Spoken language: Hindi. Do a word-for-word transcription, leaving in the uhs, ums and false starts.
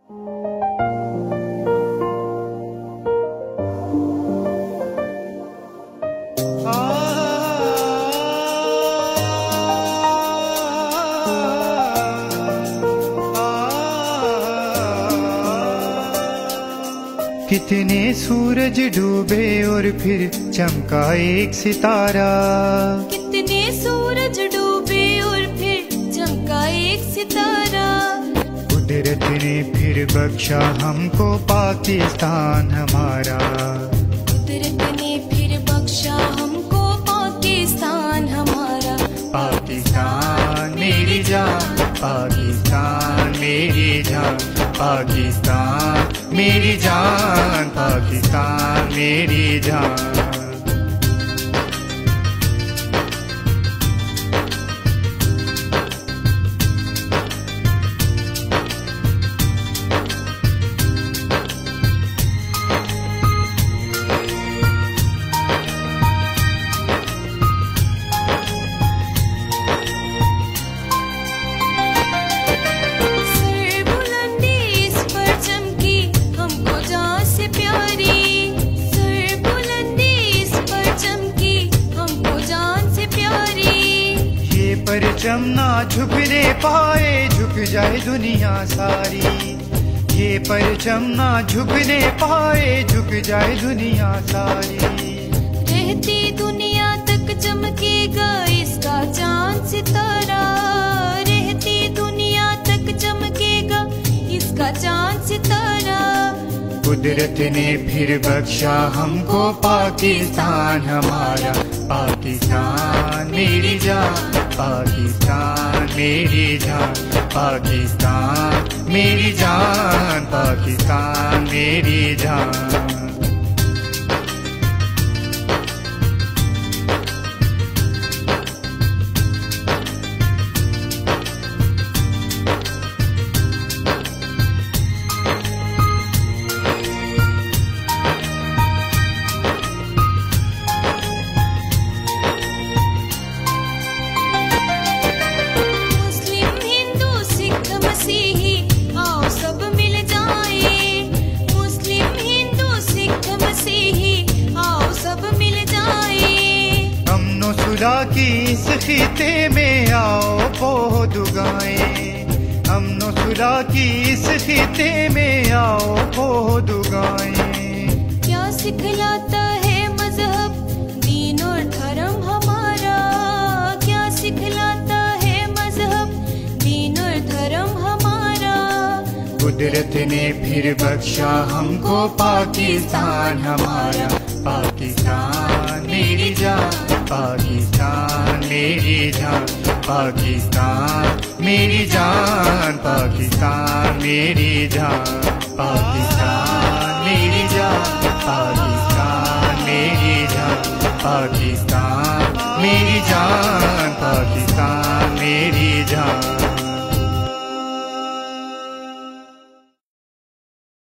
कितने सूरज डूबे और फिर चमका एक सितारा, कितने सूरज डूबे और फिर चमका एक सितारा। कुदरत ने फिर बख्शा हमको पाकिस्तान हमारा, कुदरत ने फिर बख्शा हमको पाकिस्तान हमारा। पाकिस्तान मेरी जान, पाकिस्तान मेरी जान, पाकिस्तान मेरी जान, पाकिस्तान मेरी जान। परचम ना झुकने पाए, झुक जाए दुनिया सारी। ये परचम ना झुकने पाए, झुक जाए दुनिया सारी। रहती दुनिया तक चमकेगा इसका चांद सितारा, रहती दुनिया तक चमकेगा इसका चांद सितारा। कुदरत ने फिर बख्शा हमको पाकिस्तान हमारा, पाकिस्तान मेरी जान, पाकिस्तान मेरी जान, पाकिस्तान मेरी जान, पाकिस्तान मेरी जान। खुदा की इस खिते में आओ पौध उगाएं, अमनो खुदा की इस खिते में आओ पौध उगाएं। क्या सिखलाता है मजहब दीन और धर्म हमारा, क्या सिखलाता है मजहब दीन और धर्म हमारा। कुदरत ने फिर बख्शा हमको पाकिस्तान हमारा, पाकिस्तान मेरी जान, पाकिस्तान मेरी जान, पाकिस्तान मेरी जान, पाकिस्तान मेरी जान, पाकिस्तान मेरी जान, पाकिस्तान मेरी जान, पाकिस्तान मेरी जान, पाकिस्तान मेरी जान।